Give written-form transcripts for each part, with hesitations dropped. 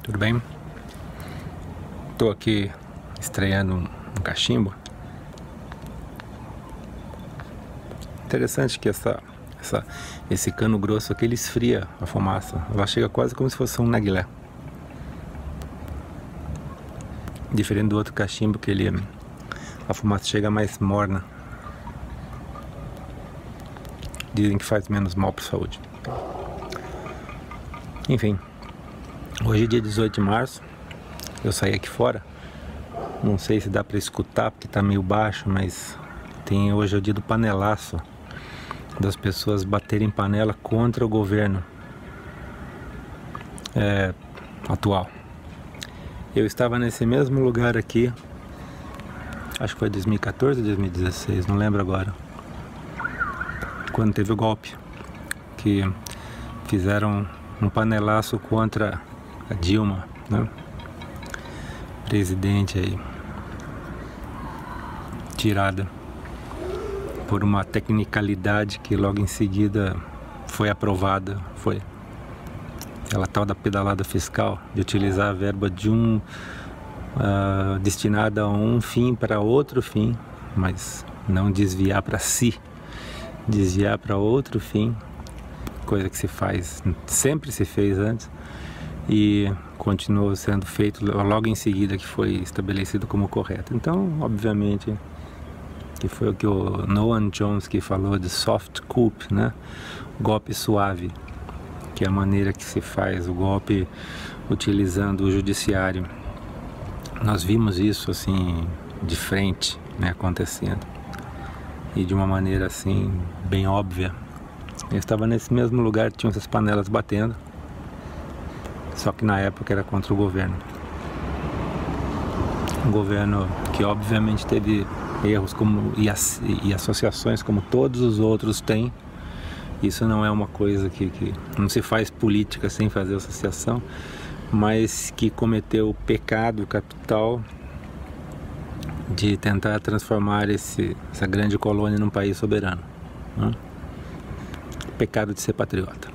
Tudo bem? Estou aqui estreando um cachimbo. Interessante que esse cano grosso aqui ele esfria a fumaça. Ela chega quase como se fosse um narguilé. Diferente do outro cachimbo que a fumaça chega mais morna. Dizem que faz menos mal para a saúde. Enfim, hoje é dia 18 de março. Eu saí aqui fora. Não sei se dá para escutar porque tá meio baixo, mas hoje é o dia do panelaço, das pessoas baterem panela contra o governo atual. Eu estava nesse mesmo lugar aqui, acho que foi 2014 ou 2016, não lembro agora, quando teve o golpe, que fizeram um panelaço contra a Dilma, né? Presidente aí, tirada por uma tecnicalidade que logo em seguida foi aprovada, foi aquela tal da pedalada fiscal, de utilizar a verba de destinada a um fim para outro fim, mas não desviar para si, desviar para outro fim, coisa que sempre se fez antes e continuou sendo feito logo em seguida que foi estabelecido como correto. Então, obviamente, que foi o que o Noam Chomsky falou de soft coup, né? Golpe suave, que é a maneira que se faz o golpe utilizando o judiciário. Nós vimos isso assim de frente, né, acontecendo, e de uma maneira assim bem óbvia. Eu estava nesse mesmo lugar, tinham essas panelas batendo, só que na época era contra o governo. Um governo que obviamente teve erros e associações como todos os outros têm. Isso não é uma coisa que não se faz política sem fazer associação, mas que cometeu o pecado capital de tentar transformar essa grande colônia num país soberano, né? Pecado de ser patriota.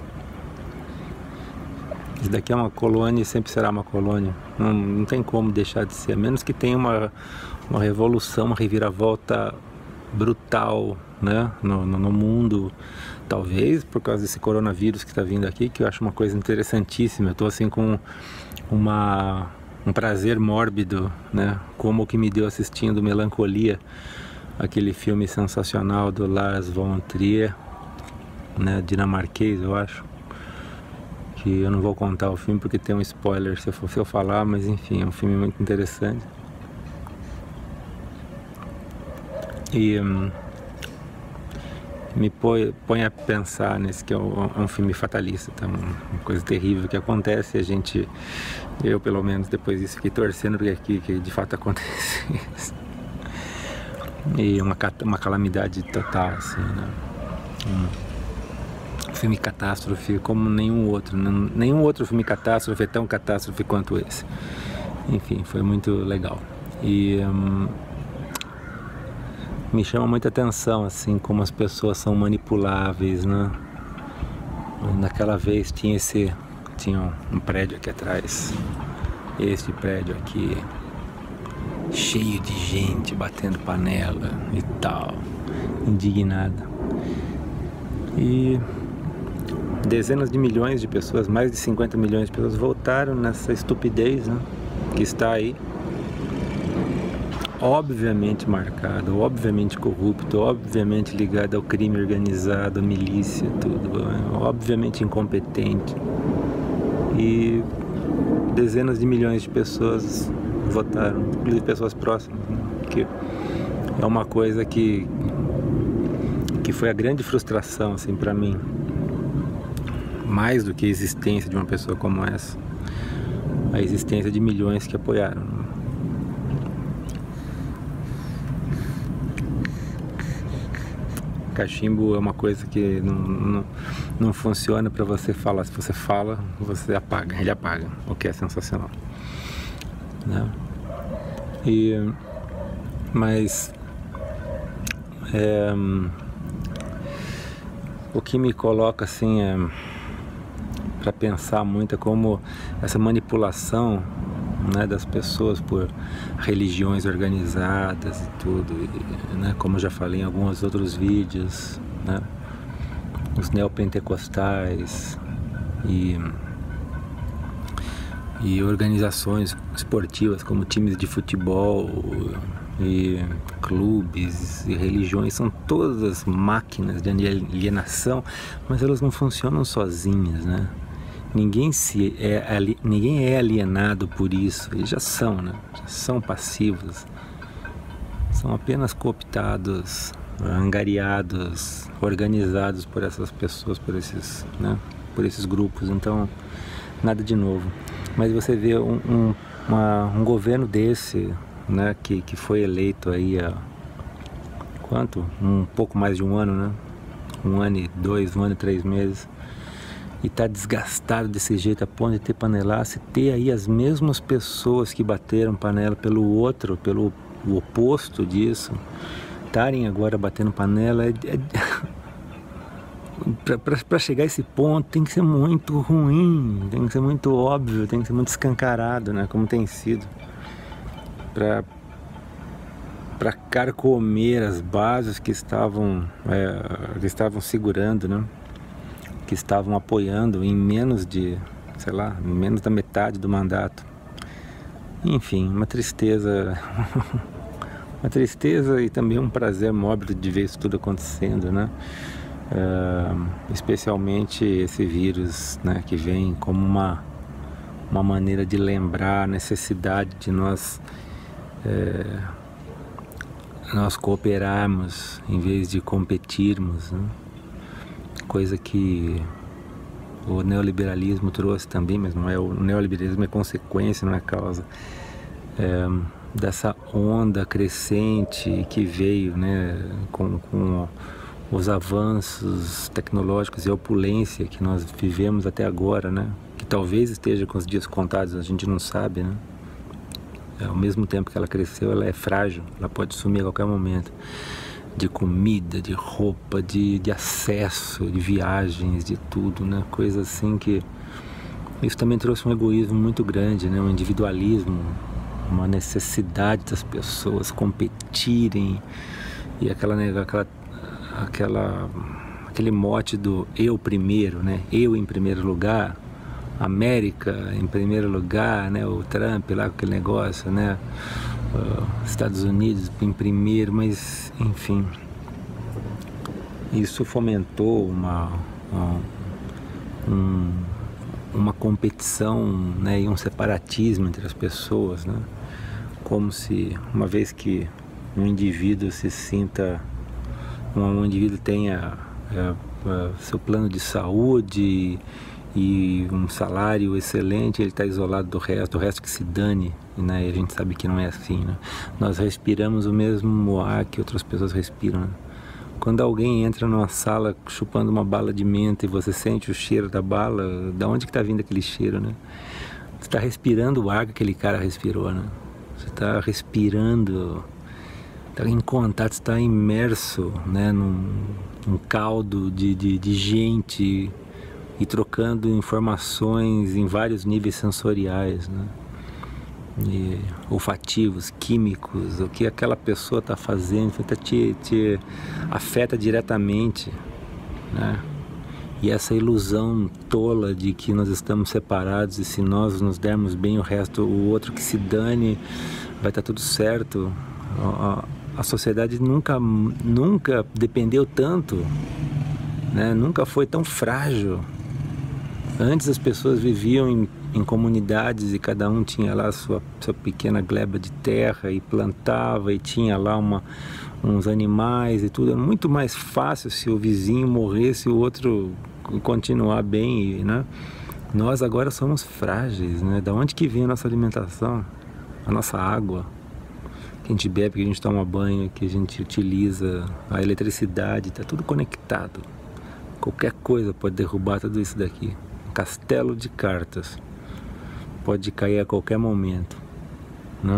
Isso daqui é uma colônia e sempre será uma colônia. Não tem como deixar de ser, a menos que tenha uma revolução, uma reviravolta brutal, né, no mundo. Talvez por causa desse coronavírus que está vindo aqui, que eu acho uma coisa interessantíssima. Eu estou assim com um prazer mórbido, né, como o que me deu assistindo Melancolia, aquele filme sensacional do Lars von Trier, né, dinamarquês, eu acho. Que eu não vou contar o filme porque tem um spoiler se eu falar, mas enfim, é um filme muito interessante. E me põe a pensar nesse que é um filme fatalista, tá? Uma coisa terrível que acontece, eu pelo menos depois disso fiquei torcendo porque aqui que de fato acontecesse. E uma calamidade total, assim, né? Filme catástrofe como nenhum outro filme catástrofe é tão catástrofe quanto esse. Enfim, foi muito legal. E me chama muita atenção assim como as pessoas são manipuláveis, né? Naquela vez tinha um prédio aqui atrás, este prédio aqui cheio de gente batendo panela e tal, indignada, e dezenas de milhões de pessoas, mais de 50 milhões de pessoas votaram nessa estupidez, né, que está aí, obviamente marcado, obviamente corrupto, obviamente ligado ao crime organizado, à milícia, tudo, obviamente incompetente. E dezenas de milhões de pessoas votaram, inclusive pessoas próximas, né, que é uma coisa que foi a grande frustração assim para mim. Mais do que a existência de uma pessoa como essa, a existência de milhões que apoiaram. Cachimbo é uma coisa que não funciona para você falar. Se você fala, você apaga, ele apaga, o que é sensacional, né? Mas o que me coloca assim para pensar muito como essa manipulação, né, das pessoas por religiões organizadas e tudo, e, né, como eu já falei em alguns outros vídeos, né, os neopentecostais e organizações esportivas como times de futebol e clubes e religiões, são todas máquinas de alienação, mas elas não funcionam sozinhas, né? Ninguém é alienado por isso, eles já são, né? Já são passivos, são apenas cooptados, angariados, organizados por essas pessoas, por esses grupos. Então, nada de novo. Mas você vê um governo desse, né, que foi eleito aí há quanto? Um pouco mais de um ano, né? 1 ano e 2, 1 ano e 3 meses. E tá desgastado desse jeito, a ponto de ter panelaço, e ter aí as mesmas pessoas que bateram panela pelo outro, pelo oposto disso, estarem agora batendo panela. Para chegar a esse ponto tem que ser muito ruim, tem que ser muito óbvio, tem que ser muito escancarado, né, como tem sido, para carcomer as bases que estavam segurando, né, que estavam apoiando em menos de, sei lá, menos da metade do mandato. Enfim, uma tristeza, uma tristeza e também um prazer mórbido de ver isso tudo acontecendo, né? Especialmente esse vírus, né, que vem como uma maneira de lembrar a necessidade de nós cooperarmos em vez de competirmos, né? Coisa que o neoliberalismo trouxe também, mas não é, o neoliberalismo é consequência, não é causa, dessa onda crescente que veio, né, com os avanços tecnológicos e a opulência que nós vivemos até agora, né, que talvez esteja com os dias contados, a gente não sabe, né. Ao mesmo tempo que ela cresceu, ela é frágil, ela pode sumir a qualquer momento. De comida, de roupa, de acesso, de viagens, de tudo, né? Coisa assim que... Isso também trouxe um egoísmo muito grande, né? Um individualismo, uma necessidade das pessoas competirem e aquele mote do eu primeiro, né? Eu em primeiro lugar, América em primeiro lugar, né? O Trump lá com aquele negócio, né? Estados Unidos em primeiro, mas enfim, isso fomentou uma competição, né, e um separatismo entre as pessoas, né, como se, uma vez que um indivíduo se sinta, um indivíduo tenha seu plano de saúde e um salário excelente, ele está isolado do resto que se dane, né? E a gente sabe que não é assim, né? Nós respiramos o mesmo ar que outras pessoas respiram, né? Quando alguém entra numa sala chupando uma bala de menta e você sente o cheiro da bala, da onde que está vindo aquele cheiro, né? Você está respirando o ar que aquele cara respirou, né? Você está respirando, está em contato, está imerso, né, num caldo de gente e trocando informações em vários níveis sensoriais, né? E olfativos, químicos, o que aquela pessoa está fazendo, te afeta diretamente, né? E essa ilusão tola de que nós estamos separados e se nós nos dermos bem, o outro que se dane, vai estar tudo certo. A sociedade nunca dependeu tanto, né? Nunca foi tão frágil. Antes as pessoas viviam em comunidades e cada um tinha lá sua pequena gleba de terra e plantava e tinha lá uns animais e tudo. Era muito mais fácil se o vizinho morresse e o outro continuar bem, né? Nós agora somos frágeis, né? Da onde que vem a nossa alimentação? A nossa água que a gente bebe, que a gente toma banho, que a gente utiliza, a eletricidade, está tudo conectado. Qualquer coisa pode derrubar tudo isso daqui. Castelo de cartas pode cair a qualquer momento, né?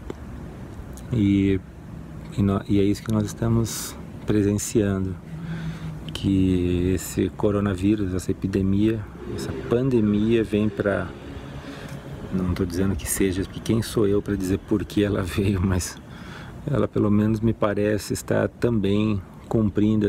E é isso que nós estamos presenciando, que esse coronavírus, essa epidemia, Essa pandemia vem para... Não estou dizendo que seja, porque quem sou eu para dizer por que ela veio, mas ela pelo menos me parece estar também cumprindo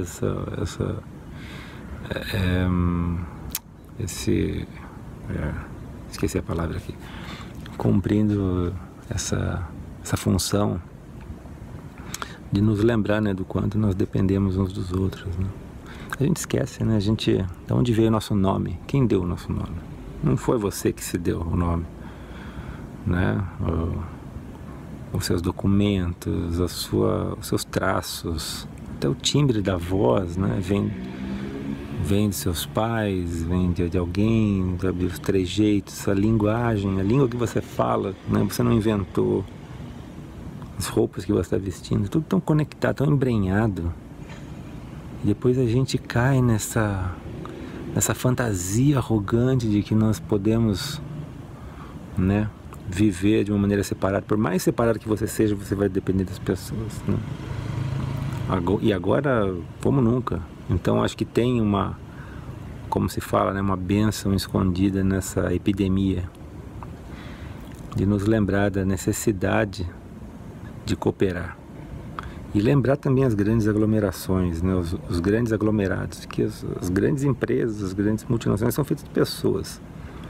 esqueci a palavra aqui, cumprindo essa função de nos lembrar, né, do quanto nós dependemos uns dos outros, né? A gente esquece, né? De onde veio o nosso nome? Quem deu o nosso nome? Não foi você que se deu o nome, né? Os seus documentos, os seus traços, até o timbre da voz, né? Vem de seus pais, vem de alguém, os trejeitos, a linguagem, a língua que você fala, né? Você não inventou. As roupas que você está vestindo, tudo tão conectado, tão embrenhado. E depois a gente cai nessa fantasia arrogante de que nós podemos, né, viver de uma maneira separada. Por mais separado que você seja, você vai depender das pessoas, né? E agora, como nunca. Então acho que tem como se fala, né, uma bênção escondida nessa epidemia, de nos lembrar da necessidade de cooperar. E lembrar também as grandes aglomerações, né, os grandes aglomerados, que as grandes empresas, as grandes multinacionais são feitas de pessoas.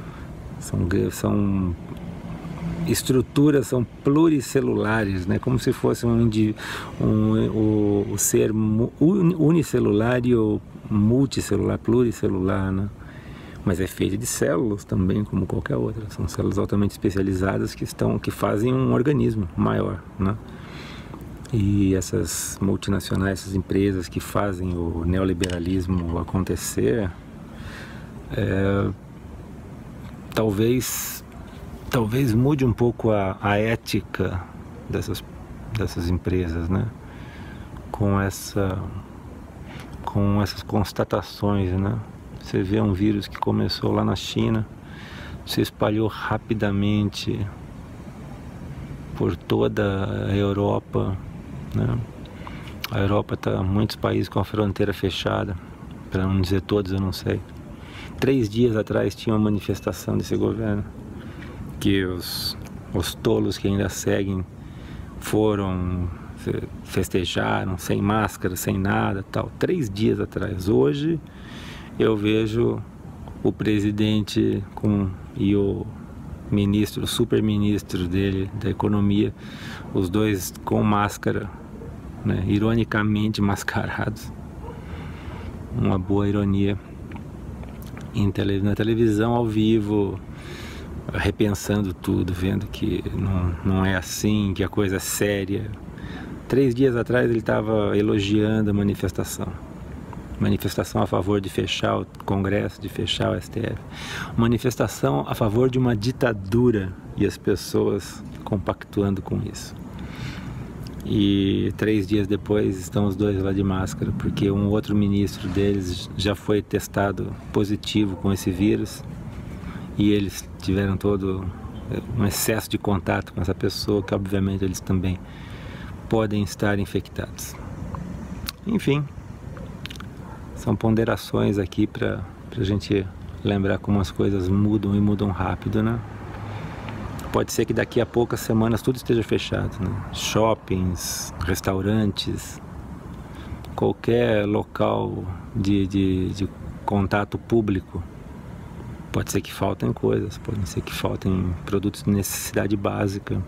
São estruturas, são pluricelulares, né, como se fosse o ser unicelular e o multicelular, pluricelular, né? Mas é feito de células também, como qualquer outra. São células altamente especializadas que fazem um organismo maior, né? E essas multinacionais, essas empresas que fazem o neoliberalismo acontecer, talvez mude um pouco a ética dessas empresas, né? Com essas constatações, né? Você vê um vírus que começou lá na China, se espalhou rapidamente por toda a Europa, né? A Europa está muitos países com a fronteira fechada, para não dizer todos, eu não sei. 3 dias atrás tinha uma manifestação desse governo, que os tolos que ainda seguem foram, festejaram, sem máscara, sem nada, tal. 3 dias atrás. Hoje eu vejo o presidente e o ministro, o super-ministro dele, da economia, os dois com máscara, né, ironicamente mascarados. Uma boa ironia. Na televisão, ao vivo, repensando tudo, vendo que não é assim, que a coisa é séria. 3 dias atrás ele estava elogiando a manifestação a favor de fechar o Congresso, de fechar o STF, manifestação a favor de uma ditadura e as pessoas compactuando com isso. E 3 dias depois estão os dois lá de máscara, porque um outro ministro deles já foi testado positivo com esse vírus e eles tiveram todo um excesso de contato com essa pessoa, que obviamente eles também podem estar infectados. Enfim, são ponderações aqui para a gente lembrar como as coisas mudam e mudam rápido, né? Pode ser que daqui a poucas semanas tudo esteja fechado, né? Shoppings, restaurantes, qualquer local de contato público. Pode ser que faltem coisas, pode ser que faltem produtos de necessidade básica.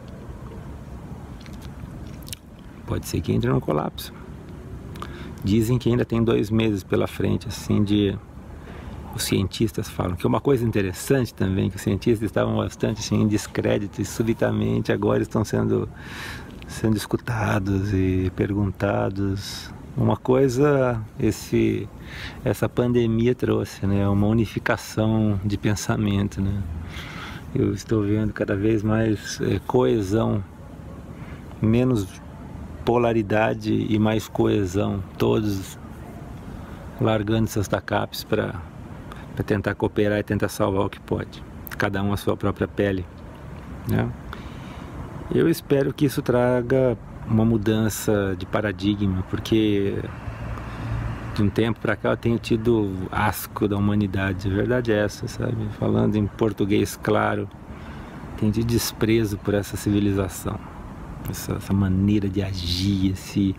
Pode ser que entre num colapso. Dizem que ainda tem 2 meses pela frente, assim, os cientistas falam, que é uma coisa interessante também, que os cientistas estavam bastante assim, em descrédito e subitamente agora estão sendo escutados e perguntados. Uma coisa essa pandemia trouxe, né? Uma unificação de pensamento, né? Eu estou vendo cada vez mais coesão, menos polaridade e mais coesão, todos largando seus tacapes para tentar cooperar e tentar salvar o que pode, cada um a sua própria pele, né? Eu espero que isso traga uma mudança de paradigma, porque de um tempo para cá eu tenho tido asco da humanidade, a verdade é essa, sabe? Falando em português claro, tenho tido desprezo por essa civilização, essa maneira de agir,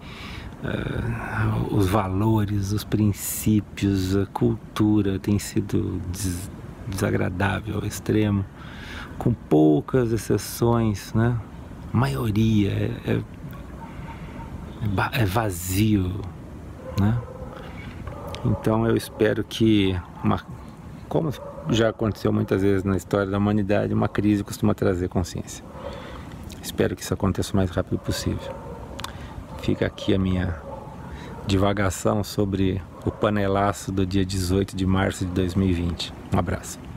os valores, os princípios, a cultura tem sido desagradável ao extremo, com poucas exceções, né? A maioria é vazio, né? Então eu espero que, como já aconteceu muitas vezes na história da humanidade, uma crise costuma trazer consciência. Espero que isso aconteça o mais rápido possível. Fica aqui a minha divagação sobre o panelaço do dia 18 de março de 2020. Um abraço.